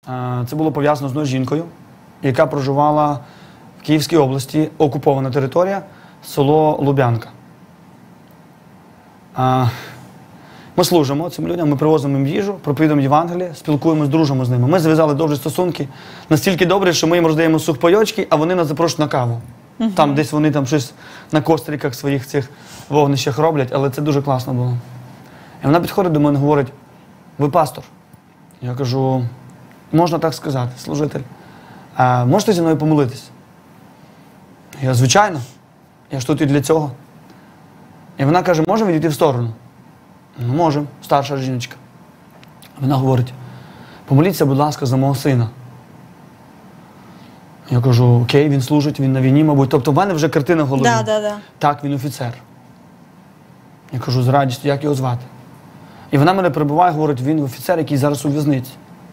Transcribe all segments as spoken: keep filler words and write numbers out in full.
Це було пов'язано з одною жінкою, яка проживала в Київській області, окупована територія, село Луб'янка. Ми служимо цим людям, ми привозимо їм їжу, проповідуємо Євангеліє, спілкуємося, дружимо з ними. Ми зав'язали добрі стосунки, настільки добрі, що ми їм роздаємо сухпайочки, а вони нас запрошують на каву. Uh-huh. Там десь вони там щось на костриках своїх цих вогнищах роблять, але це дуже класно було. І вона підходить до мене і говорить: ви пастор? Я кажу: можна так сказати, служитель. А можете зі мною помолитись? Я: звичайно. Я ж тут і для цього. І вона каже: можемо відійти в сторону? Ну, можемо, старша жіночка. Вона говорить: помоліться, будь ласка, за мого сина. Я кажу: окей, він служить, він на війні, мабуть. Тобто в мене вже картина в голові. Да, да, да. Так, він офіцер. Я кажу: з радістю, як його звати? І вона мене перебиває, говорить: він офіцер, який зараз у в'язниці.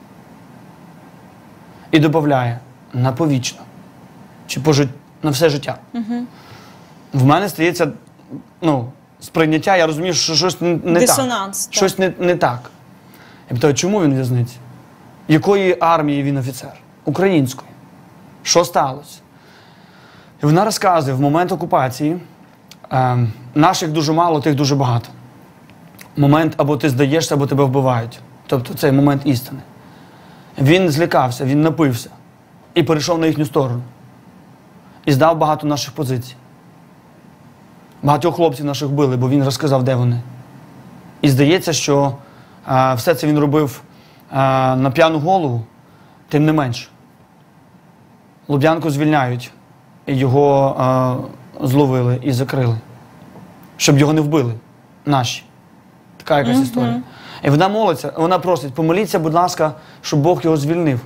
І додає: на повічно. Чи пожит... на все життя. Угу. В мене стається, ну, сприйняття, я розумію, що щось не так. Дисонанс. Так. Щось не, не так. Я питаю: чому він у в'язниці? Якої армії він офіцер? Української. Що сталося? І вона розказує: в момент окупації е, наших дуже мало, тих дуже багато. Момент, або ти здаєшся, або тебе вбивають. Тобто цей момент істини. Він злякався, він напився і перейшов на їхню сторону. І здав багато наших позицій. Багатьох хлопців наших били, бо він розказав, де вони. І здається, що а, все це він робив а, на п'яну голову, тим не менше. Луб'янку звільняють, і його а, зловили і закрили. Щоб його не вбили. Наші. Така якась mm-hmm. історія. І вона молиться, вона просить: помоліться, будь ласка, щоб Бог його звільнив.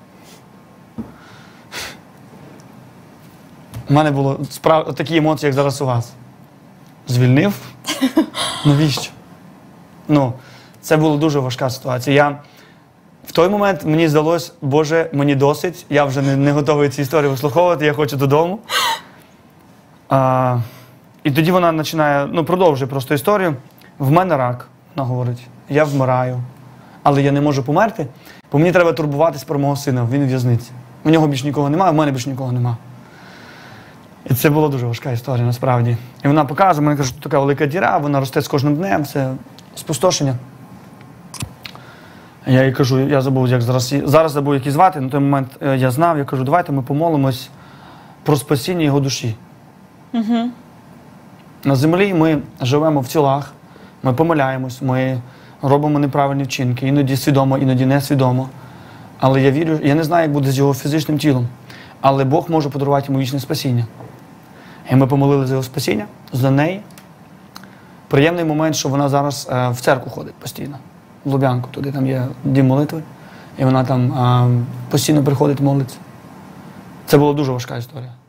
У мене були справ... такі емоції, як зараз у вас. Звільнив? Навіщо? Ну, це була дуже важка ситуація. Я... В той момент мені здалося: Боже, мені досить, я вже не, не готовий ці історії вислуховувати, я хочу додому. А... І тоді вона починає, ну, продовжує просто історію. В мене рак, вона говорить, я вмираю, але я не можу померти, бо мені треба турбуватись про мого сина, він у в'язниці. У нього більш нікого немає, в мене більш нікого немає. І це була дуже важка історія, насправді. І вона показує, мені каже, що така велика діра, вона росте з кожним днем, це спустошення. Я їй кажу, я забув, як зараз, зараз забув, як її звати, на той момент я знав, я кажу: давайте ми помолимось про спасіння його душі. Угу. На землі ми живемо в тілах, ми помиляємось, ми робимо неправильні вчинки, іноді свідомо, іноді несвідомо. Але я вірю, я не знаю, як буде з його фізичним тілом, але Бог може подарувати йому вічне спасіння. І ми помолили за його спасіння, за неї. Приємний момент, що вона зараз е, в церкву ходить постійно, в Луб'янку, туди там є дім молитви, і вона там е, постійно приходить, молиться. Це була дуже важка історія.